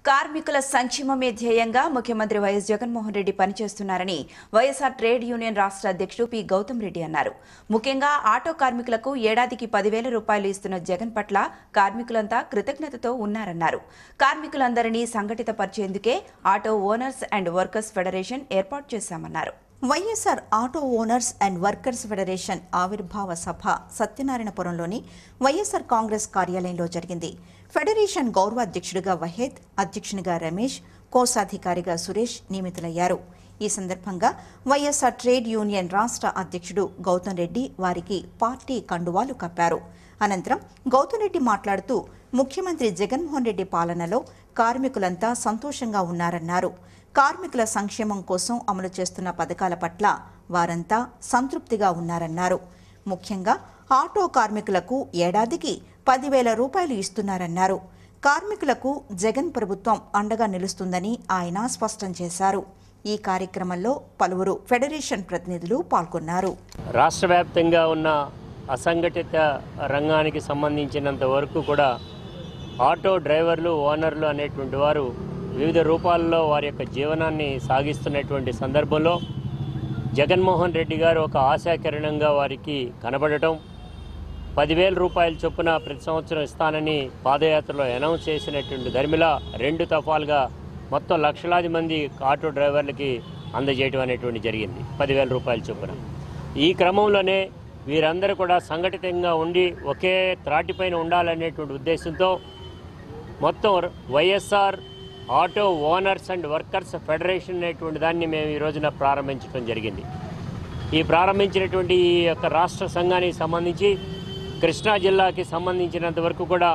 కార్మికుల సంక్షేమమే ధ్యేయంగా ముఖ్యమంత్రి వైఎస్ జగన్మోహన్ రెడ్డి పనిచేస్తున్నారని వైఎస్ఆర్ ట్రేడ్ యూనియన్ రాష్ట్ర అధ్యక్షుడు పి గౌతమ్ రెడ్డి అన్నారు. ముఖ్యంగా ఆటో కార్మికులకు ఏడాదికి 10,000 రూపాయలు ఇస్తున్న జగన్ పట్ల కార్మికులంతా కృతజ్ఞతతో ఉన్నారన్నారు. కార్మికులందరినీ సంఘటితపరిచేందుకే auto owners and workers federation ఏర్పాటు చేశామన్నారు. YSR auto owners and workers federation ఆవిర్భావ సభ సత్యనారాయణపురంలోని వైఎస్ఆర్ కాంగ్రెస్ కార్యాలయంలో జరిగింది. ఫెడరేషన్ గౌరవ అధ్యక్షుడిగా వహేద్, అధ్యక్షునిగా రమేష్, కోశాధికారిగా సురేష్ నియమితులయ్యారు. ఈ సందర్భంగా వైఎస్ఆర్ ట్రేడ్ యూనియన్ రాష్ట్ర అధ్యక్షుడు గౌతమ్ రెడ్డి వారికి పార్టీ కండువాలు కప్పారు. అనంతరం గౌతమ్ రెడ్డి మాట్లాడుతూ ముఖ్యమంత్రి జగన్మోహన్ రెడ్డి పాలనలో కార్మికులంతా సంతోషంగా ఉన్నారన్నారు. కార్మికుల సంక్షేమం కోసం అమలు చేస్తున్న పథకాల పట్ల వారంతా సంతృప్తిగా ఉన్నారన్నారు. ముఖ్యంగా ఆటో కార్మికులకు ఏడాదికి 10,000 రూపాయలు ఇస్తున్నారన్నారు. కార్మికులకు జగన్ ప్రభుత్వం అండగా నిలుస్తుందని ఆయన స్పష్టం చేశారు. ఈ కార్యక్రమంలో పలువురు ఫెడరేషన్ ప్రతినిధులు పాల్గొన్నారు. రాష్ట్ర వ్యాప్తంగా ఉన్న అసంఘటిత రంగానికి సంబంధించినంత వరకు కూడా ఆటో డ్రైవర్లు, ఓనర్లు అనేటువంటి వారు వివిధ రూపాల్లో వారి యొక్క జీవనాన్ని సాగిస్తున్నటువంటి సందర్భంలో జగన్మోహన్ రెడ్డి గారు ఒక ఆశాకిరణంగా వారికి కనబడటం, 10,000 రూపాయల చొప్పున ప్రతి సంవత్సరం ఇస్తానని పాదయాత్రలో అనౌన్స్ చేసినటువంటి ధర్మిలా 2 దఫాలుగా మొత్తం లక్షలాది మంది ఆటో డ్రైవర్లకి అందజేయడం అనేటువంటి జరిగింది 10,000 రూపాయల చొప్పున. ఈ క్రమంలోనే వీరందరూ కూడా సంఘటితంగా ఉండి ఒకే త్రాటిపైన ఉండాలనేటువంటి ఉద్దేశంతో మొత్తం YSR auto owners and workers federation అనేటువంటి దాన్ని మేము ఈ రోజున ప్రారంభించడం జరిగింది. ఈ ప్రారంభించినటువంటి ఈ యొక్క రాష్ట్ర సంఘానికి సంబంధించి కృష్ణా జిల్లాకి సంబంధించినంత వరకు కూడా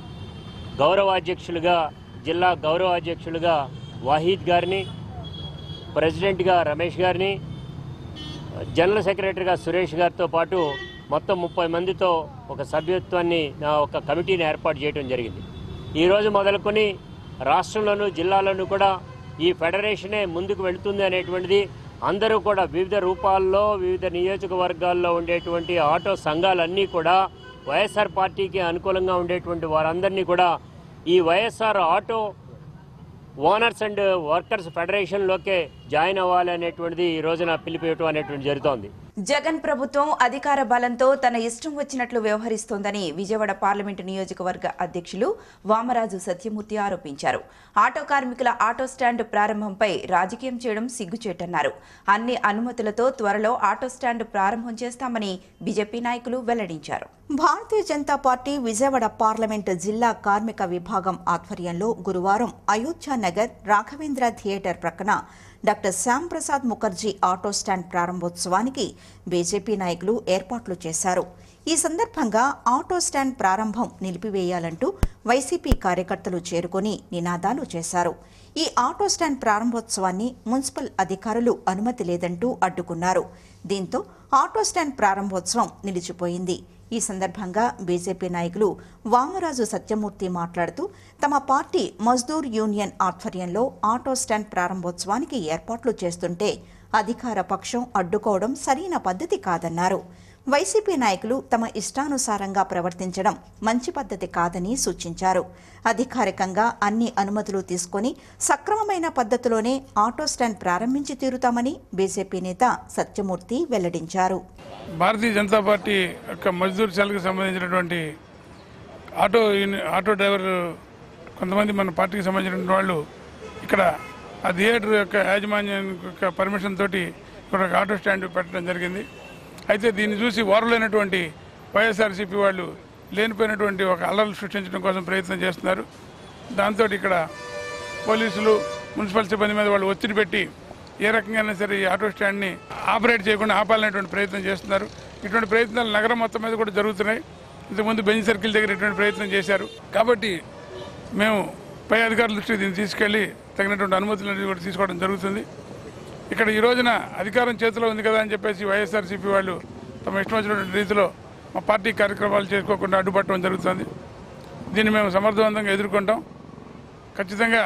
జిల్లా గౌరవాధ్యక్షులుగా వాహీద్ గారిని, ప్రెసిడెంట్గా రమేష్ గారిని, జనరల్ సెక్రటరీగా సురేష్ గారితో పాటు మొత్తం 30 మందితో ఒక సభ్యత్వాన్ని, ఒక కమిటీని ఏర్పాటు చేయడం జరిగింది. ఈరోజు మొదలుకొని రాష్ట్రంలోనూ జిల్లాలోనూ కూడా ఈ ఫెడరేషనే ముందుకు వెళుతుంది అనేటువంటిది అందరూ కూడా వివిధ రూపాల్లో వివిధ నియోజకవర్గాల్లో ఉండేటువంటి ఆటో సంఘాలన్నీ కూడా వైఎస్ఆర్ పార్టీకి అనుకూలంగా ఉండేటువంటి వారందరినీ కూడా ఈ YSR auto owners and workers ఫెడరేషన్లోకే జాయిన్ అవ్వాలి అనేటువంటిది ఈ రోజున పిలిపివ్వటం అనేటువంటి జరుగుతోంది. జగన్ ప్రభుత్వం అధికార బలంతో తన ఇష్టం వచ్చినట్లు వ్యవహరిస్తోందని విజయవాడ పార్లమెంటు నియోజకవర్గ అధ్యక్షులు వామరాజు సత్యమూర్తి ఆరోపించారు. ఆటో కార్మికుల ఆటో స్టాండ్ ప్రారంభంపై రాజకీయం చేయడం సిగ్గుచేటన్నారు. అన్ని అనుమతులతో త్వరలో ఆటో స్టాండ్ ప్రారంభం చేస్తామని బీజేపీ నాయకులు వెల్లడించారు. భారతీయ జనతా పార్టీ విజయవాడ పార్లమెంటు జిల్లా కార్మిక విభాగం ఆధ్వర్యంలో గురువారం అయోధ్యానగర్ రాఘవేంద్ర థియేటర్ ప్రక్కన doctor Shyam Prasad Mukherjee auto stand ప్రారంభోత్సవానికి బీజేపీ నాయకులు ఏర్పాట్లు చేశారు. ఈ సందర్భంగా ఆటో స్టాండ్ ప్రారంభం నిలిపివేయాలంటూ వైసీపీ కార్యకర్తలు చేరుకొని నినాదాలు చేశారు. ఈ ఆటో స్టాండ్ ప్రారంభోత్సవాన్ని మున్సిపల్ అధికారులు అనుమతి లేదంటూ అడ్డుకున్నారు. దీంతో ఆటో స్టాండ్ ప్రారంభోత్సవం నిలిచిపోయింది. ఈ సందర్భంగా బీజేపీ నాయకులు వామరాజు సత్యమూర్తి మాట్లాడుతూ తమ పార్టీ మజ్దూర్ యూనియన్ ఆధ్వర్యంలో ఆటో స్టాండ్ ప్రారంభోత్సవానికి ఏర్పాట్లు చేస్తుంటే అధికార పక్షం అడ్డుకోవడం సరైన పద్ధతి కాదన్నారు. వైసీపీ నాయకులు తమ ఇష్టానుసారంగా ప్రవర్తించడం మంచి పద్ధతి కాదని సూచించారు. అధికారికంగా అన్ని అనుమతులు తీసుకుని సక్రమమైన పద్ధతిలోనే ఆటో స్టాండ్ ప్రారంభించి తీరుతామని బీజేపీ నేత సత్యమూర్తి వెల్లడించారు. భారతీయ జనతా పార్టీ యొక్క మజ్దూర్ సెల్కి సంబంధించినటువంటి ఆటో డ్రైవర్ కొంతమంది మన పార్టీకి సంబంధించిన వాళ్ళు ఇక్కడ ఆ థియేటర్ యొక్క యాజమాన్యం యొక్క పర్మిషన్ తోటి ఇక్కడ ఒక ఆటో స్టాండ్ పెట్టడం జరిగింది. అయితే దీన్ని చూసి ఓర్వలేనటువంటి వైఎస్ఆర్సీపీ వాళ్ళు లేనిపోయినటువంటి ఒక అల్లర్లు సృష్టించడం కోసం ప్రయత్నం చేస్తున్నారు. దాంతో ఇక్కడ పోలీసులు, మున్సిపల్ సిబ్బంది మీద వాళ్ళు ఒత్తిడి పెట్టి ఏ రకంగా సరే ఈ ఆటో స్టాండ్ని ఆపరేట్ చేయకుండా ఆపాలనేటువంటి ప్రయత్నం చేస్తున్నారు. ఇటువంటి ప్రయత్నాలు నగరం మొత్తం మీద కూడా జరుగుతున్నాయి. ఇంతకుముందు బెంచ్ సర్కిల్ దగ్గర ఇటువంటి ప్రయత్నం చేశారు. కాబట్టి మేము పై అధికారుల దృష్టికి దీన్ని తీసుకెళ్లి తగినటువంటి అనుమతులను కూడా తీసుకోవడం జరుగుతుంది. ఇక్కడ ఈ రోజున అధికారం చేతిలో ఉంది కదా అని చెప్పేసి వైఎస్ఆర్సీపీ వాళ్ళు తమ ఇష్టం వచ్చినటువంటి రీతిలో మా పార్టీ కార్యక్రమాలు చేసుకోకుండా అడ్డుపట్టడం జరుగుతుంది. దీన్ని మేము సమర్థవంతంగా ఎదుర్కొంటాం. ఖచ్చితంగా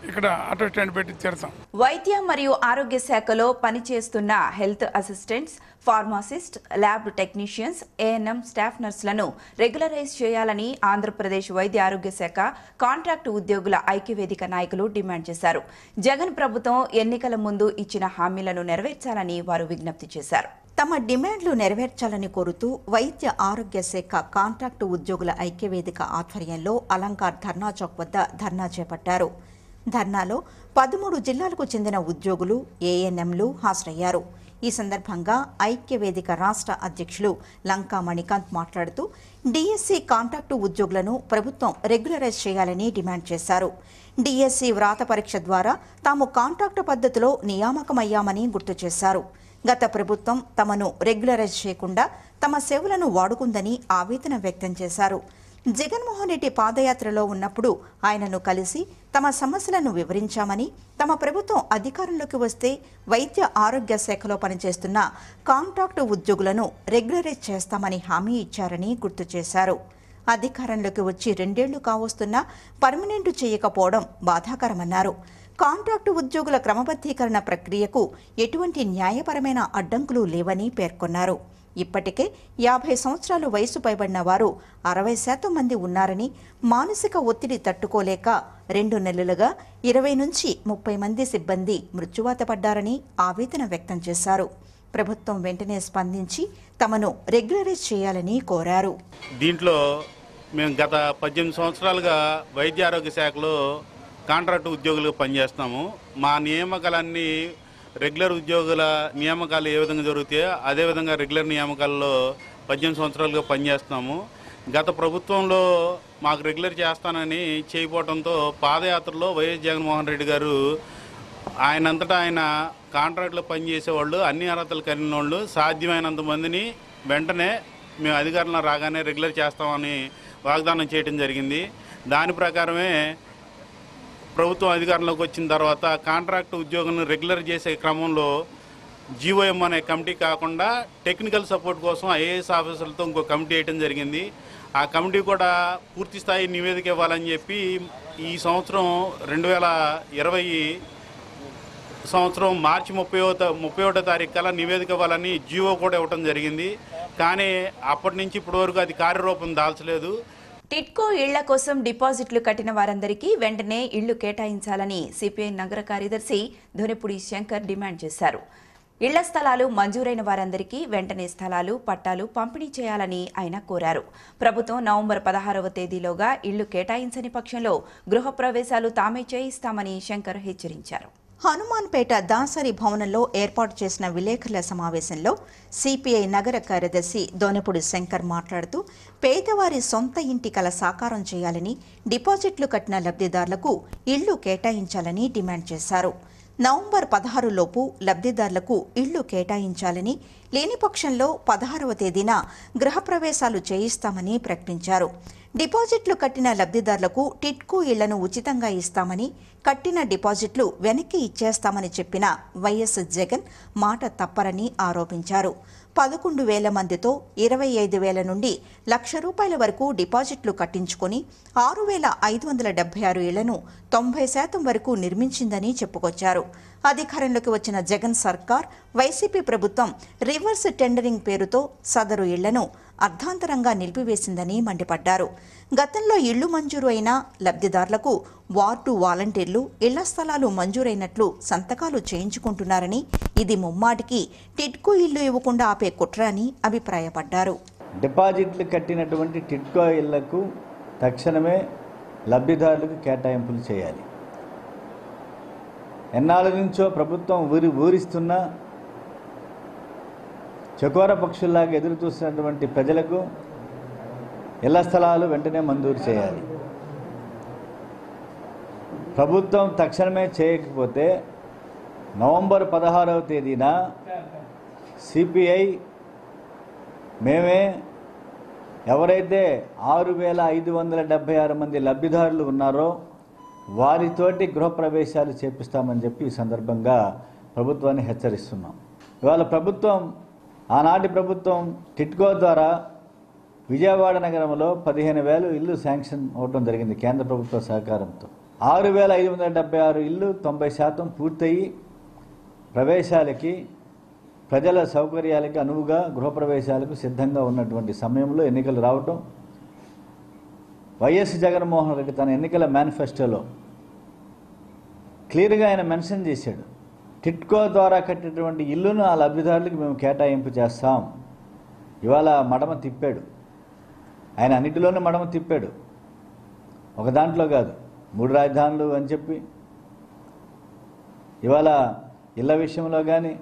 ఇక్కడ ఆటో స్టాండ్ పెట్టి చేరుతాం. వైద్య మరియు ఆరోగ్య శాఖలో పనిచేస్తున్న health assistants, pharmacist, lab technicians, ANM staff నర్సులను రెగ్యులరైజ్ చేయాలని ఆంధ్రప్రదేశ్ వైద్య ఆరోగ్య శాఖ కాంట్రాక్టు ఉద్యోగుల ఐక్యవేదిక నాయకులు డిమాండ్ చేశారు. జగన్ ప్రభుత్వం ఎన్నికల ముందు ఇచ్చిన హామీలను నెరవేర్చాలని వారు విజ్ఞప్తి చేశారు. తమ డిమాండ్లు నెరవేర్చాలని కోరుతూ వైద్య ఆరోగ్య శాఖ కాంట్రాక్టు ఉద్యోగుల ఐక్యవేదిక ఆధ్వర్యంలో అలంకార్ ధర్నా చౌక్ వద్ద ధర్నా చేపట్టారు. ధర్నాలో 13 జిల్లాలకు చెందిన ఉద్యోగులు, ఏఎన్ఎంలు హాజరయ్యారు. ఈ సందర్భంగా ఐక్యవేదిక రాష్ట్ర అధ్యక్షులు లంకా మణికాంత్ మాట్లాడుతూ డిఎస్సి కాంట్రాక్టు ఉద్యోగులను ప్రభుత్వం రెగ్యులరైజ్ చేయాలని డిమాండ్ చేశారు. డిఎస్సి వ్రాత పరీక్ష ద్వారా తాము కాంట్రాక్టు పద్ధతిలో నియామకమయ్యామని గుర్తు చేశారు. గత ప్రభుత్వం తమను రెగ్యులరైజ్ చేయకుండా తమ సేవలను వాడుకుందని ఆవేదన వ్యక్తం చేశారు. జగన్మోహన్ రెడ్డి పాదయాత్రలో ఉన్నప్పుడు ఆయనను కలిసి తమ సమస్యలను వివరించామని, తమ ప్రభుత్వం అధికారంలోకి వస్తే వైద్య ఆరోగ్య శాఖలో పనిచేస్తున్న కాంట్రాక్టు ఉద్యోగులను రెగ్యులరైజ్ చేస్తామని హామీ ఇచ్చారని గుర్తు చేశారు. అధికారంలోకి వచ్చి 2 ఏళ్లు కావస్తున్నా పర్మనెంట్ చేయకపోవడం బాధాకరమన్నారు. కాంట్రాక్టు ఉద్యోగుల క్రమబద్ధీకరణ ప్రక్రియకు ఎటువంటి న్యాయపరమైన అడ్డంకులు లేవని పేర్కొన్నారు. ఇప్పటికే 50 సంవత్సరాలు వయసు పైబడిన వారు 60% మంది ఉన్నారని, మానసిక ఒత్తిడి తట్టుకోలేక 2 నెలలుగా 20 నుంచి 30 మంది సిబ్బంది మృత్యువాత పడ్డారని ఆవేదన వ్యక్తం చేశారు. ప్రభుత్వం వెంటనే స్పందించి తమను రెగ్యులరైజ్ చేయాలని కోరారు. దీంట్లో మేము గత 18 సంవత్సరాలుగా వైద్య ఆరోగ్య శాఖలో కాంట్రాక్టు ఉద్యోగులుగా పనిచేస్తాము. మా నియామకాలన్నీ రెగ్యులర్ ఉద్యోగుల నియామకాలు ఏ విధంగా జరుగుతాయో అదేవిధంగా రెగ్యులర్ నియామకాల్లో 18 సంవత్సరాలుగా పనిచేస్తున్నాము. గత ప్రభుత్వంలో మాకు రెగ్యులర్ చేస్తానని చేయకపోవడంతో పాదయాత్రలో వైఎస్ జగన్మోహన్ రెడ్డి గారు ఆయనంతటా ఆయన కాంట్రాక్టులో పనిచేసేవాళ్ళు, అన్ని అర్హతలు కలిగిన వాళ్ళు సాధ్యమైనంత మందిని వెంటనే మేము అధికారంలో రాగానే రెగ్యులర్ చేస్తామని వాగ్దానం చేయడం జరిగింది. దాని ప్రకారమే ప్రభుత్వం అధికారంలోకి వచ్చిన తర్వాత కాంట్రాక్టు ఉద్యోగులను రెగ్యులర్ చేసే క్రమంలో జీఓఎం అనే కమిటీ కాకుండా టెక్నికల్ సపోర్ట్ కోసం ఐఏఎస్ ఆఫీసర్లతో ఇంకో కమిటీ వేయడం జరిగింది. ఆ కమిటీ కూడా పూర్తి స్థాయి నివేదిక ఇవ్వాలని చెప్పి ఈ సంవత్సరం 2020 సంవత్సరం మార్చి 31వ తారీఖు కల్లా నివేదిక ఇవ్వాలని జీవో కూడా ఇవ్వడం జరిగింది. కానీ అప్పటి నుంచి ఇప్పటి వరకు అది కార్యరూపం దాల్చలేదు. టిడ్కో ఇళ్ల కోసం డిపాజిట్లు కట్టిన వారందరికీ వెంటనే ఇళ్లు కేటాయించాలని సిపిఐ నగర కార్యదర్శి ధోనిపూడి శంకర్ డిమాండ్ చేశారు. ఇళ్ల స్థలాలు మంజూరైన వారందరికీ వెంటనే స్థలాలు, పట్టాలు పంపిణీ చేయాలని ఆయన కోరారు. ప్రభుత్వం నవంబర్ 16వ తేదీలోగా ఇళ్లు కేటాయించని పక్షంలో గృహప్రవేశాలు తామే చేయిస్తామని శంకర్ హెచ్చరించారు. హనుమాన్పేట దాసరి భవనంలో ఏర్పాటు చేసిన విలేకరుల సమావేశంలో సిపిఐ నగర కార్యదర్శి దోనపూడి శంకర్ మాట్లాడుతూ పేదవారి సొంత ఇంటి కల సాకారం చేయాలని, డిపాజిట్లు కట్టిన లబ్ధిదారులకు ఇళ్లు కేటాయించాలని డిమాండ్ చేశారు. నవంబర్ 16 లోపు లబ్ధిదారులకు ఇళ్లు కేటాయించాలని, లేని పక్షంలో 16వ తేదీన గృహప్రవేశాలు చేయిస్తామని ప్రకటించారు. డిపాజిట్లు కట్టిన లబ్ధిదారులకు టిడ్కో ఇళ్లను ఉచితంగా ఇస్తామని, కట్టిన డిపాజిట్లు వెనక్కి ఇచ్చేస్తామని చెప్పిన వైఎస్ జగన్ మాట తప్పరని ఆరోపించారు. 11,000 మందితో 25,000 నుండి ₹1,00,000 వరకు డిపాజిట్లు కట్టించుకొని 6,576 ఇళ్లను 90% వరకు నిర్మించిందని చెప్పుకొచ్చారు. అధికారంలోకి వచ్చిన జగన్ సర్కార్, వైసీపీ ప్రభుత్వం రివర్స్ టెండరింగ్ పేరుతో సదరు ఇళ్లను అర్ధాంతరంగా నిలిపివేసిందని మండిపడ్డారు. గతంలో ఇళ్లు మంజూరు అయిన లబ్ధిదారులకు వార్డు వాలంటీర్లు ఇళ్ల స్థలాలు మంజూరైనట్లు సంతకాలు చేయించుకుంటున్నారని, ఇది ముమ్మాటికి టిడ్కో ఇళ్లు ఇవ్వకుండా ఆపే కుట్ర అని అభిప్రాయపడ్డారు. డిపాజిట్లు కట్టినటువంటి టిడ్కో ఇళ్లకు తక్షణమే లబ్ధిదారులకు కేటాయింపులు చేయాలి. ఎన్నాళ్ళ నుంచో ప్రభుత్వం ఊరిస్తున్న చకోర పక్షుల్లాగా ఎదురు చూస్తున్నటువంటి ప్రజలకు ఇళ్ల స్థలాలు వెంటనే మంజూరు చేయాలి. ప్రభుత్వం తక్షణమే చేయకపోతే నవంబర్ 16వ తేదీన సిపిఐ మేమే ఎవరైతే 6,576 మంది లబ్ధిదారులు ఉన్నారో వారితోటి గృహప్రవేశాలు చేపిస్తామని చెప్పి ఈ సందర్భంగా ప్రభుత్వాన్ని హెచ్చరిస్తున్నాం. ఇవాళ ప్రభుత్వం, ఆనాటి ప్రభుత్వం టిడ్కో ద్వారా విజయవాడ నగరంలో 15,000 ఇల్లు శాంక్షన్ అవడం జరిగింది కేంద్ర ప్రభుత్వ సహకారంతో. 6,576 ఇళ్ళు 90% పూర్తయి ప్రవేశాలకి ప్రజల సౌకర్యాలకి అనువుగా గృహప్రవేశాలకు సిద్ధంగా ఉన్నటువంటి సమయంలో ఎన్నికలు రావటం, వైఎస్ జగన్మోహన్ రెడ్డి తన ఎన్నికల మేనిఫెస్టోలో క్లియర్గా ఆయన మెన్షన్ చేశాడు, టిట్కో ద్వారా కట్టినటువంటి ఇల్లును ఆ లబ్ధిదారులకు మేము కేటాయింపు చేస్తాం. ఇవాళ మడమ తిప్పాడు ఆయన, అన్నిటిలోనూ మడమ తిప్పాడు, ఒక దాంట్లో కాదు, 3 రాజధానులు అని చెప్పి ఇవాళ ఇళ్ల విషయంలో కానీ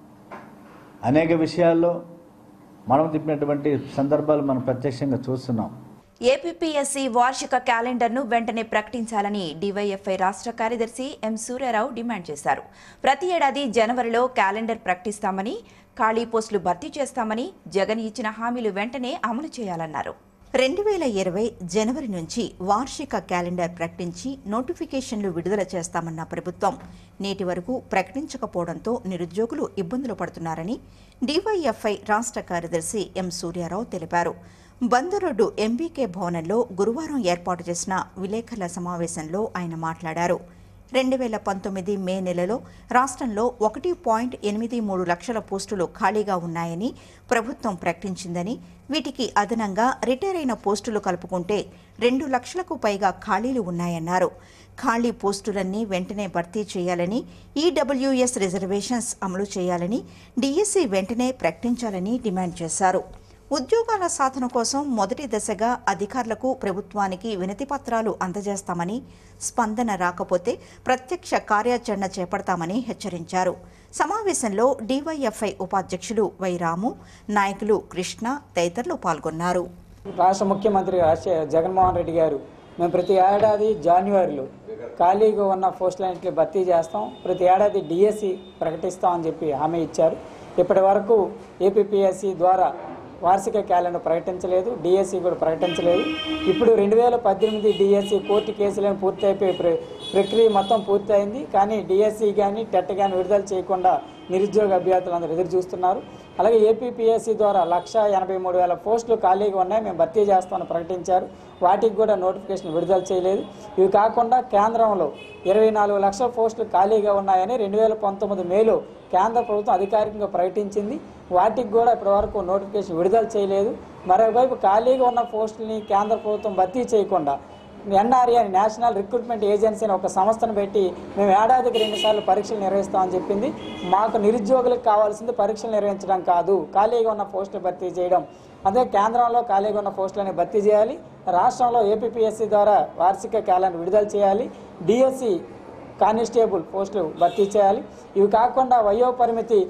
అనేక విషయాల్లో మడమ తిప్పినటువంటి సందర్భాలు మనం ప్రత్యక్షంగా చూస్తున్నాం. ఏపీపీఎస్సీ వార్షిక క్యాలెండర్ను వెంటనే ప్రకటించాలని డీవైఎఫ్ఐ రాష్ట్ర కార్యదర్శి ఎం సూర్యారావు డిమాండ్ చేశారు. ప్రతి ఏడాది జనవరిలో క్యాలెండర్ ప్రకటిస్తామని, ఖాళీ పోస్టులు భర్తీ చేస్తామని జగన్ ఇచ్చిన హామీలు వెంటనే అమలు చేయాలన్నారు. 2020 జనవరి నుంచి వార్షిక క్యాలెండర్ ప్రకటించి నోటిఫికేషన్లు విడుదల చేస్తామన్న ప్రభుత్వం నేటి వరకు ప్రకటించకపోవడంతో నిరుద్యోగులు ఇబ్బందులు పడుతున్నారని డీవైఎఫ్ఐ రాష్ట్ర కార్యదర్శి ఎం సూర్యారావు తెలిపారు. బందరోడ్డు ఎంబీకే భవనంలో గురువారం ఏర్పాటు చేసిన విలేకరుల సమావేశంలో ఆయన మాట్లాడారు. 2019 మే నెలలో రాష్ట్రంలో 1.83 లక్షల పోస్టులు ఖాళీగా ఉన్నాయని ప్రభుత్వం ప్రకటించిందని, వీటికి అదనంగా రిటైర్ అయిన పోస్టులు కలుపుకుంటే 2 లక్షలకు పైగా ఖాళీలు ఉన్నాయన్నారు. ఖాళీ పోస్టులన్నీ వెంటనే భర్తీ చేయాలని, ఈడబ్ల్యూఎస్ రిజర్వేషన్స్ అమలు చేయాలని, డీఎస్సీ వెంటనే ప్రకటించాలని డిమాండ్ చేశారు. ఉద్యోగాల సాధన కోసం మొదటి దశగా అధికారులకు, ప్రభుత్వానికి వినతిపత్రాలు అందజేస్తామని, స్పందన రాకపోతే ప్రత్యక్ష కార్యాచరణ చేపడతామని హెచ్చరించారు. సమావేశంలో డీవైఎఫ్ఐ ఉపాధ్యక్షులు వై రాము, నాయకులు కృష్ణ తదితరులు పాల్గొన్నారు. రాష్ట్ర ముఖ్యమంత్రి జగన్మోహన్ రెడ్డి గారు మేము ప్రతి ఏడాది జనవరిలో ఖాళీగా ఉన్న పోస్టులన్నింటినీ భర్తీ చేస్తాం, ప్రతి ఏడాది డిఎస్సి ప్రకటిస్తామని చెప్పి హామీ ఇచ్చారు. ఇప్పటి వరకు ఏపీపీఎస్సీ ద్వారా వార్షిక క్యాలెండర్ ప్రకటించలేదు, డిఎస్సి కూడా ప్రకటించలేదు. ఇప్పుడు 2018 డిఎస్సి కోర్టు కేసులను పూర్తయిపోయి ప్రక్రియ మొత్తం పూర్తయింది. కానీ డిఎస్సి కానీ టెట్ కానీ విడుదల చేయకుండా నిరుద్యోగ అభ్యర్థులందరూ ఎదురు చూస్తున్నారు. అలాగే ఏపీపీఎస్సీ ద్వారా 1,83,000 పోస్టులు ఖాళీగా ఉన్నాయి, మేము భర్తీ చేస్తామని ప్రకటించారు. వాటికి కూడా నోటిఫికేషన్ విడుదల చేయలేదు. ఇవి కాకుండా కేంద్రంలో 24 లక్షల పోస్టులు ఖాళీగా ఉన్నాయని 2019 మేలో కేంద్ర ప్రభుత్వం అధికారికంగా ప్రకటించింది. వాటికి కూడా ఇప్పటివరకు నోటిఫికేషన్ విడుదల చేయలేదు. మరోవైపు ఖాళీగా ఉన్న పోస్టులని కేంద్ర ప్రభుత్వం భర్తీ చేయకుండా ఎన్ఆర్ఏ అని నేషనల్ రిక్రూట్మెంట్ ఏజెన్సీ అని ఒక సంస్థను పెట్టి మేము ఏడాదికి 2 సార్లు పరీక్షలు నిర్వహిస్తామని చెప్పింది. మాకు నిరుద్యోగులకు కావాల్సింది పరీక్షలు నిర్వహించడం కాదు, ఖాళీగా ఉన్న పోస్టులు భర్తీ చేయడం. అదే కేంద్రంలో ఖాళీగా ఉన్న పోస్టులని భర్తీ చేయాలి, రాష్ట్రంలో ఏపీపీఎస్సీ ద్వారా వార్షిక క్యాలెండర్ విడుదల చేయాలి, డిఎస్సి కానిస్టేబుల్ పోస్టులు భర్తీ చేయాలి. ఇవి కాకుండా వయో పరిమితి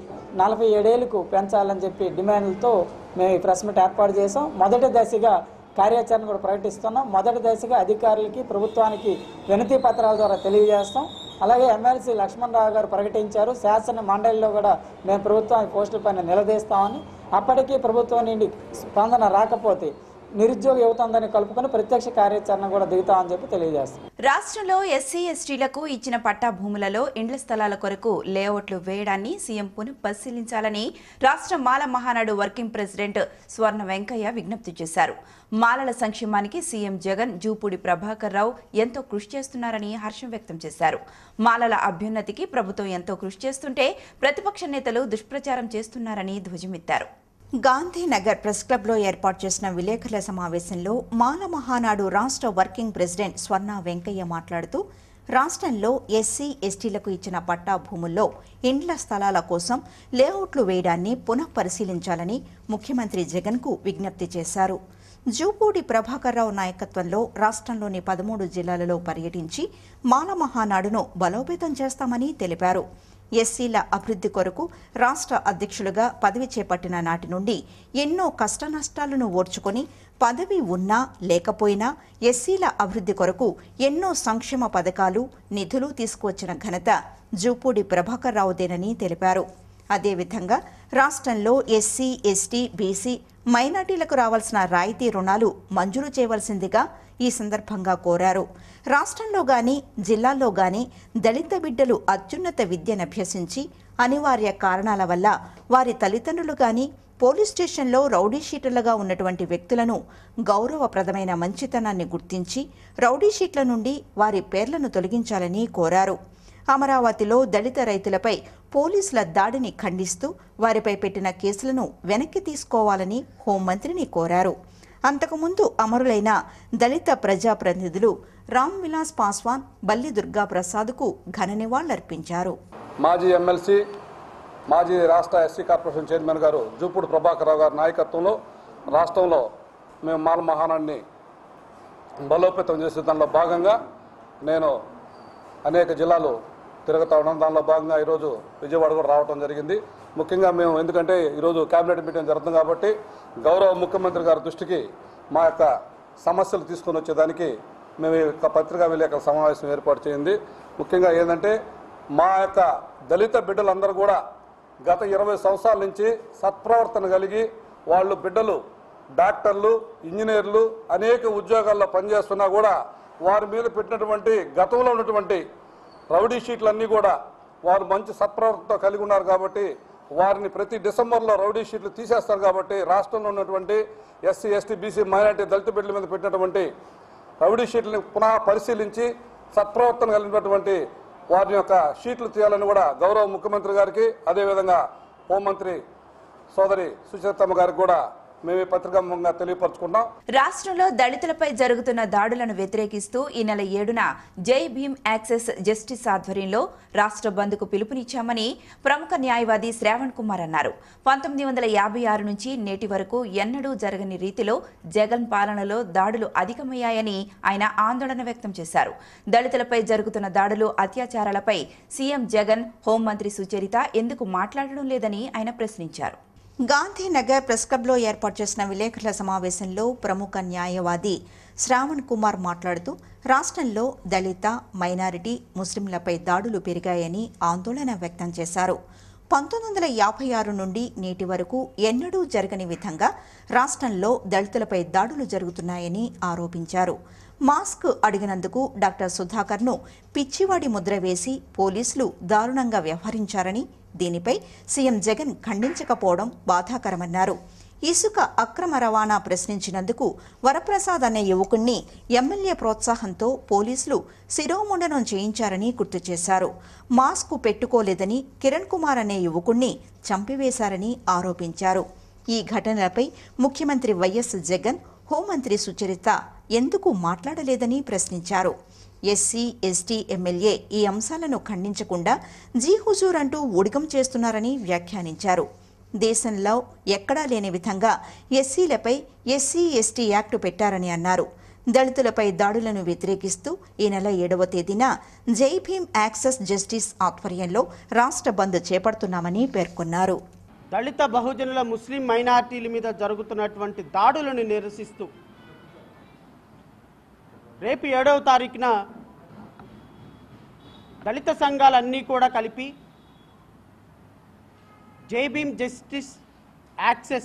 47 ఏళ్లకు పెంచాలని చెప్పి డిమాండ్లతో మేము ఈ ప్రెస్ మీట్ ఏర్పాటు చేసాం. మొదటి దశగా కార్యాచరణ కూడా ప్రకటిస్తున్నాం. మొదటి దశగా అధికారులకి, ప్రభుత్వానికి వినతి పత్రాల ద్వారా తెలియజేస్తాం. అలాగే ఎమ్మెల్సీ లక్ష్మణరావు గారు ప్రకటించారు, శాసన మండలిలో కూడా మేము ప్రభుత్వానికి పోస్టుల పైన నిలదీస్తామని. అప్పటికీ ప్రభుత్వం నుండి స్పందన రాకపోతే నిరుద్యోగ యువతందని కలుపుకొని ప్రత్యక్ష కార్యాచరణ కూడా దిగుతామని చెప్పి తెలియజేస్తాం. రాష్ట్రంలో ఎస్సీ ఎస్టీలకు ఇచ్చిన పట్టా భూములలో ఇండ్ల స్థలాల కొరకు లేఅవుట్లు వేయడాన్ని సీఎం పునఃపరిశీలించాలని రాష్ట్ర మాల మహానాడు వర్కింగ్ ప్రెసిడెంట్ స్వర్ణ వెంకయ్య విజ్ఞప్తి చేశారు. మాలల సంక్షేమానికి సీఎం జగన్, జూపూడి ప్రభాకర్ రావు ఎంతో కృషి చేస్తున్నారని హర్షం వ్యక్తం చేశారు. మాలల అభ్యున్నతికి ప్రభుత్వం ఎంతో కృషి చేస్తుంటే ప్రతిపక్ష నేతలు దుష్ప్రచారం చేస్తున్నారని ధ్వజమెత్తారు. గాంధీనగర్ ప్రెస్ క్లబ్లో ఏర్పాటు చేసిన విలేకరుల సమావేశంలో మాల మహానాడు రాష్ట్ర వర్కింగ్ ప్రెసిడెంట్ స్వర్ణ వెంకయ్య మాట్లాడుతూ, రాష్ట్రంలో ఎస్సీ ఎస్టీలకు ఇచ్చిన పట్టా భూముల్లో ఇండ్ల స్థలాల కోసం లేఅవుట్లు వేయడాన్ని పునఃపరిశీలించాలని ముఖ్యమంత్రి జగన్కు విజ్ఞప్తి చేశారు. జూపూడి ప్రభాకర్ రావు నాయకత్వంలో రాష్ట్రంలోని 13 జిల్లాలలో పర్యటించి మాల మహానాడును బలోపేతం చేస్తామని తెలిపారు. ఎస్సీల అభివృద్ధి కొరకు రాష్ట్ర అధ్యక్షులుగా పదవి చేపట్టిన నాటి నుండి ఎన్నో కష్టనష్టాలను ఓర్చుకొని పదవి ఉన్నా లేకపోయినా ఎస్సీల అభివృద్ధి కొరకు ఎన్నో సంక్షేమ పథకాలు, నిధులు తీసుకువచ్చిన ఘనత జూపూడి ప్రభాకర్ రావుదేనని తెలిపారు. అదేవిధంగా రాష్ట్రంలో ఎస్సీ, ఎస్టీ, బీసీ, మైనార్టీలకు రావాల్సిన రాయితీ రుణాలు మంజూరు చేయవలసిందిగా ఈ సందర్భంగా కోరారు. రాష్ట్రంలో గాని జిల్లాల్లో గాని దళిత బిడ్డలు అత్యున్నత విద్యనభ్యసించి అనివార్య కారణాల వల్ల వారి తల్లిదండ్రులు గాని పోలీస్ స్టేషన్లో రౌడీ షీటర్లుగా ఉన్నటువంటి వ్యక్తులను గౌరవప్రదమైన మంచితనాన్ని గుర్తించి రౌడీ షీట్ల నుండి వారి పేర్లను తొలగించాలని కోరారు. అమరావతిలో దళిత రైతులపై పోలీసుల దాడిని ఖండిస్తూ వారిపై పెట్టిన కేసులను వెనక్కి తీసుకోవాలని హోంమంత్రిని కోరారు. అంతకుముందు అమరులైన దళిత ప్రజాప్రతినిధులు రామ్ విలాస్ పాస్వాన్, బల్లి దుర్గా ప్రసాద్కు ఘన నివాళులర్పించారు. మాజీ ఎమ్మెల్సీ, మాజీ రాష్ట్ర ఎస్సీ కార్పొరేషన్ చైర్మన్ గారు జూపూడి ప్రభాకరరావు గారి నాయకత్వంలో రాష్ట్రంలో మేము మాల మహానాడిని బలోపేతం చేసే దానిలో భాగంగా నేను అనేక జిల్లాలు తిరుగుతూ ఉన్నాం. దానిలో భాగంగా ఈరోజు విజయవాడ కూడా రావడం జరిగింది. ముఖ్యంగా మేము ఎందుకంటే ఈరోజు కేబినెట్ మీటింగ్ జరుగుతుంది కాబట్టి గౌరవ ముఖ్యమంత్రి గారి దృష్టికి మా యొక్క సమస్యలు తీసుకొని వచ్చేదానికి మేము ఈ యొక్క పత్రికా విలేకరుల సమావేశం ఏర్పాటు చేయింది. ముఖ్యంగా ఏంటంటే మా యొక్క దళిత బిడ్డలందరూ కూడా గత 20 సంవత్సరాల నుంచి సత్ప్రవర్తన కలిగి వాళ్ళు బిడ్డలు డాక్టర్లు, ఇంజనీర్లు అనేక ఉద్యోగాల్లో పనిచేస్తున్నా కూడా వారి మీద పెట్టినటువంటి గతంలో ఉన్నటువంటి రౌడీ షీట్లన్నీ కూడా వారు మంచి సత్ప్రవర్తనతో కలిగి ఉన్నారు కాబట్టి వారిని ప్రతి డిసెంబర్లో రౌడీ షీట్లు తీసేస్తారు కాబట్టి రాష్ట్రంలో ఉన్నటువంటి ఎస్సీ, ఎస్టీ, బీసీ, మైనార్టీ దళిత బిడ్డల మీద పెట్టినటువంటి రౌడీ షీట్లను పునః పరిశీలించి సత్ప్రవర్తన కలిగినటువంటి వారి యొక్క షీట్లు తీయాలని కూడా గౌరవ ముఖ్యమంత్రి గారికి అదేవిధంగా హోంమంత్రి సోదరి సుచరితమ్మ గారికి కూడా మేము పత్రికాముఖంగా తెలియపరచుకున్నాం. రాష్ట్రంలో దళితులపై జరుగుతున్న దాడులను వ్యతిరేకిస్తూ ఈ నెల 7న జై భీమ్ యాక్సెస్ జస్టిస్ ఆధ్వర్యంలో రాష్ట్ర బంద్కు పిలుపునిచ్చామని ప్రముఖ న్యాయవాది శ్రావణ్ కుమార్ అన్నారు. 1956 నుంచి నేటి వరకు ఎన్నడూ జరగని రీతిలో జగన్ పాలనలో దాడులు అధికమయ్యాయని ఆయన ఆందోళన వ్యక్తం చేశారు. దళితులపై జరుగుతున్న దాడులు, అత్యాచారాలపై సీఎం జగన్, హోంమంత్రి సుచరిత ఎందుకు మాట్లాడడం లేదని ఆయన ప్రశ్నించారు. గాంధీనగర్ ప్రెస్ క్లబ్లో ఏర్పాటు చేసిన విలేకరుల సమావేశంలో ప్రముఖ న్యాయవాది శ్రావణ్ కుమార్ మాట్లాడుతూ రాష్ట్రంలో దళిత, మైనారిటీ, ముస్లింలపై దాడులు పెరిగాయని ఆందోళన వ్యక్తం చేశారు. 1956 నుండి నేటి వరకు ఎన్నడూ జరగని విధంగా రాష్ట్రంలో దళితులపై దాడులు జరుగుతున్నాయని ఆరోపించారు. మాస్క్ అడిగినందుకు డాక్టర్ సుధాకర్ను పిచ్చివాడి ముద్ర వేసి పోలీసులు దారుణంగా వ్యవహరించారని, దీనిపై సీఎం జగన్ ఖండించకపోవడం బాధాకరమన్నారు. ఇసుక అక్రమ రవాణా ప్రశ్నించినందుకు వరప్రసాద్ అనే యువకుణ్ణి ఎమ్మెల్యే ప్రోత్సాహంతో పోలీసులు శిరోముండనం చేయించారని గుర్తు చేశారు. మాస్క్ పెట్టుకోలేదని కిరణ్ కుమార్ అనే యువకుణ్ణి చంపివేశారని ఆరోపించారు. ఈ ఘటనలపై ముఖ్యమంత్రి వైఎస్ జగన్, హోంమంత్రి సుచరిత ఎందుకు మాట్లాడలేదని ప్రశ్నించారు. ఎస్సీ, ఎస్టీ ఎమ్మెల్యే ఈ అంశాలను ఖండించకుండా జీ హుజూర్ అంటూ ఊడిగం చేస్తున్నారని వ్యాఖ్యానించారు. దేశంలో ఎక్కడా లేని విధంగా ఎస్సీలపై ఎస్సీ, ఎస్టీ యాక్టు పెట్టారని అన్నారు. దళితులపై దాడులను వ్యతిరేకిస్తూ ఈ నెల 7వ తేదీన జై భీమ్ యాక్సెస్ జస్టిస్ ఆధ్వర్యంలో రాష్ట్ర బంద్ చేపడుతున్నామని పేర్కొన్నారు. దళిత, బహుజనుల, ముస్లిం మైనార్టీల మీద జరుగుతున్నటువంటి దాడులను నిరసిస్తూ రేపు 7వ తారీఖున దళిత సంఘాలన్నీ కూడా కలిపి జై భీమ్ జస్టిస్ యాక్సెస్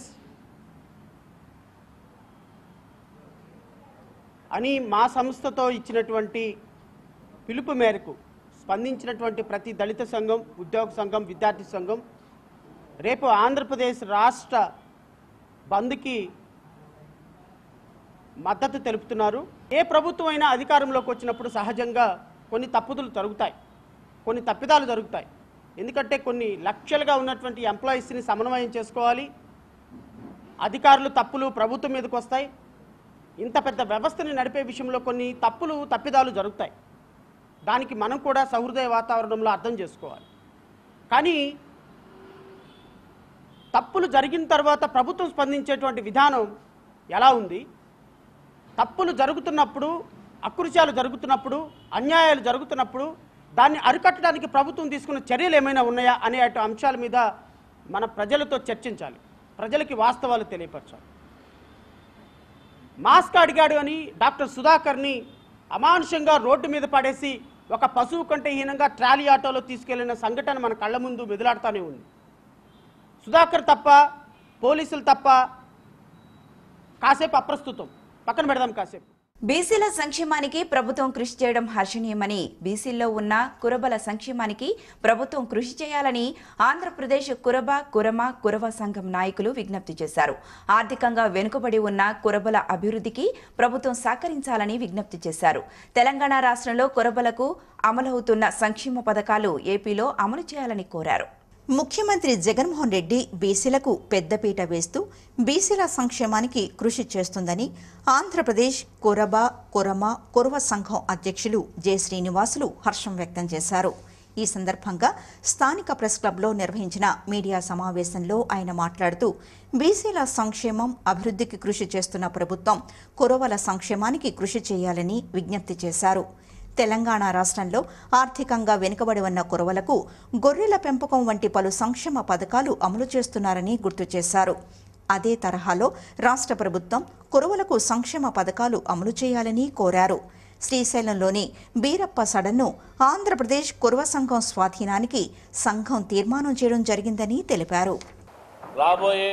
అని మా సంస్థతో ఇచ్చినటువంటి పిలుపు మేరకు స్పందించినటువంటి ప్రతి దళిత సంఘం, ఉద్యోగ సంఘం, విద్యార్థి సంఘం రేపు ఆంధ్రప్రదేశ్ రాష్ట్ర బంద్కి మద్దతు తెలుపుతున్నారు. ఏ ప్రభుత్వం అయినా అధికారంలోకి వచ్చినప్పుడు సహజంగా కొన్ని తప్పుదలు జరుగుతాయి, కొన్ని తప్పిదాలు జరుగుతాయి. ఎందుకంటే కొన్ని లక్షలుగా ఉన్నటువంటి ఎంప్లాయీస్ని సమన్వయం చేసుకోవాలి. అధికారులు తప్పులు ప్రభుత్వం మీదకి వస్తాయి. ఇంత పెద్ద వ్యవస్థని నడిపే విషయంలో కొన్ని తప్పులు, తప్పిదాలు జరుగుతాయి. దానికి మనం కూడా సహృదయ వాతావరణంలో అర్థం చేసుకోవాలి. కానీ తప్పులు జరిగిన తర్వాత ప్రభుత్వం స్పందించేటువంటి విధానం ఎలా ఉంది? తప్పులు జరుగుతున్నప్పుడు, అకృత్యాలు జరుగుతున్నప్పుడు, అన్యాయాలు జరుగుతున్నప్పుడు దాన్ని అరికట్టడానికి ప్రభుత్వం తీసుకున్న చర్యలు ఏమైనా ఉన్నాయా అనే అంశాల మీద మన ప్రజలతో చర్చించాలి. ప్రజలకి వాస్తవాలు తెలియపరచాలి. మాస్క్ అడిగాడు అని డాక్టర్ సుధాకర్ని అమానుషంగా రోడ్డు మీద పడేసి ఒక పశువు కంటే హీనంగా ట్రాలీ ఆటోలో తీసుకెళ్లిన సంఘటన మన కళ్ళ ముందు మెదులాడుతూనే ఉంది. సుధాకర్ తప్ప, పోలీసులు తప్ప, కాసేపు అప్రస్తుతం, పక్కన పెడదాం కాసేపు. బీసీల సంక్షేమానికి ప్రభుత్వం కృషి చేయడం హర్షణీయమని, బీసీల్లో ఉన్న కురబల సంక్షేమానికి ప్రభుత్వం కృషి చేయాలని ఆంధ్రప్రదేశ్ కురవ సంఘం నాయకులు విజ్ఞప్తి చేశారు. ఆర్థికంగా వెనుకబడి ఉన్న కురబల అభివృద్ధికి ప్రభుత్వం సహకరించాలని విజ్ఞప్తి చేశారు. తెలంగాణ రాష్ట్రంలో కురబలకు అమలవుతున్న సంక్షేమ పథకాలు ఏపీలో అమలు చేయాలని కోరారు. ముఖ్యమంత్రి జగన్మోహన్ రెడ్డి బీసీలకు పెద్దపీట వేస్తూ బీసీల సంక్షేమానికి కృషి చేస్తుందని ఆంధ్రప్రదేశ్ కురవ సంఘం అధ్యక్షులు జె శ్రీనివాసులు హర్షం వ్యక్తం చేశారు. ఈ సందర్భంగా స్థానిక ప్రెస్ క్లబ్లో నిర్వహించిన మీడియా సమావేశంలో ఆయన మాట్లాడుతూ బీసీల సంక్షేమం అభివృద్ధికి కృషి చేస్తున్న ప్రభుత్వం కురవల సంక్షేమానికి కృషి చేయాలని విజ్ఞప్తి చేశారు. తెలంగాణ రాష్ట్రంలో ఆర్థికంగా వెనుకబడి ఉన్న కురవలకు గొర్రెల పెంపకం వంటి పలు సంక్షేమ పథకాలు అమలు చేస్తున్నారని గుర్తు చేశారు. అదే తరహాలో రాష్ట్ర ప్రభుత్వం కురవలకు సంక్షేమ పథకాలు అమలు చేయాలని కోరారు. శ్రీశైలంలోని బీరప్ప సడన్ను ఆంధ్రప్రదేశ్ కురవ సంఘం స్వాధీనానికి సంఘం తీర్మానం చేయడం జరిగిందని తెలిపారు. రాబోయే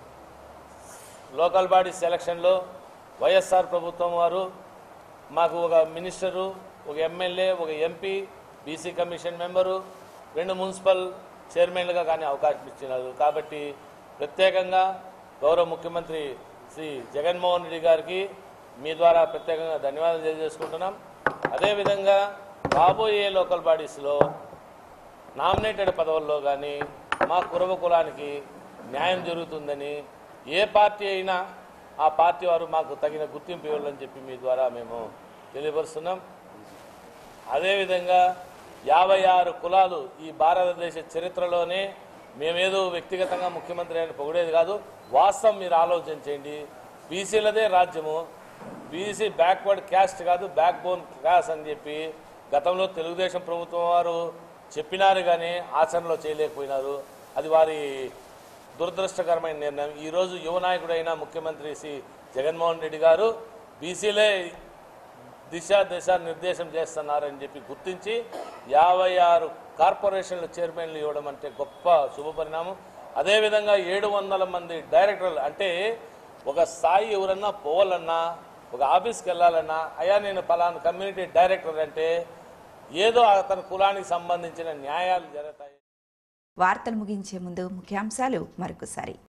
లోకల్ బాడీ సెలక్షన్లో వైఎస్ఆర్ ప్రభుత్వం వారు మాకు ఒక మినిస్టరు, ఒక ఎమ్మెల్యే, ఒక MP, BC commission member, 2 municipal చైర్మన్లుగా కానీ అవకాశం ఇచ్చినారు. కాబట్టి ప్రత్యేకంగా గౌరవ ముఖ్యమంత్రి శ్రీ జగన్మోహన్ రెడ్డి గారికి మీ ద్వారా ప్రత్యేకంగా ధన్యవాదాలు తెలియజేసుకుంటున్నాం. అదేవిధంగా రాబోయే లోకల్ బాడీస్లో నామినేటెడ్ పదవుల్లో కానీ మా కురవ కులానికి న్యాయం జరుగుతుందని, ఏ పార్టీ అయినా ఆ పార్టీ వారు మాకు తగిన గుర్తింపు ఇవ్వాలని చెప్పి మీ ద్వారా మేము తెలియపరుస్తున్నాం. అదేవిధంగా 56 కులాలు ఈ భారతదేశ చరిత్రలోనే, మేమేదో వ్యక్తిగతంగా ముఖ్యమంత్రి అని పొగిడేది కాదు, వాస్తవం మీరు ఆలోచన చేయండి. బీసీలదే రాజ్యము, బీసీ బ్యాక్వర్డ్ క్యాస్ట్ కాదు, బ్యాక్ బోన్ క్లాస్ అని చెప్పి గతంలో తెలుగుదేశం ప్రభుత్వం వారు చెప్పినారు కానీ ఆచరణలో చేయలేకపోయినారు. అది వారి దురదృష్టకరమైన నిర్ణయం. ఈరోజు యువ నాయకుడైన ముఖ్యమంత్రి శ్రీ జగన్మోహన్ రెడ్డి గారు బీసీలే దిశ నిర్దేశం చేస్తున్నారని చెప్పి గుర్తించి 56 కార్పొరేషన్ల చైర్మన్లు ఇవ్వడం అంటే గొప్ప శుభ పరిణామం. అదేవిధంగా 700 మంది డైరెక్టర్లు, అంటే ఒక స్థాయి ఎవరన్నా పోవాలన్నా, ఒక ఆఫీస్కి వెళ్ళాలన్నా, అయ్యా నేను పలానా కమ్యూనిటీ డైరెక్టర్ అంటే ఏదో అతని కులానికి సంబంధించిన న్యాయాలు జరుగుతాయి. వార్తలు ముగించే ముందు ముఖ్యాంశాలు మరొకసారి.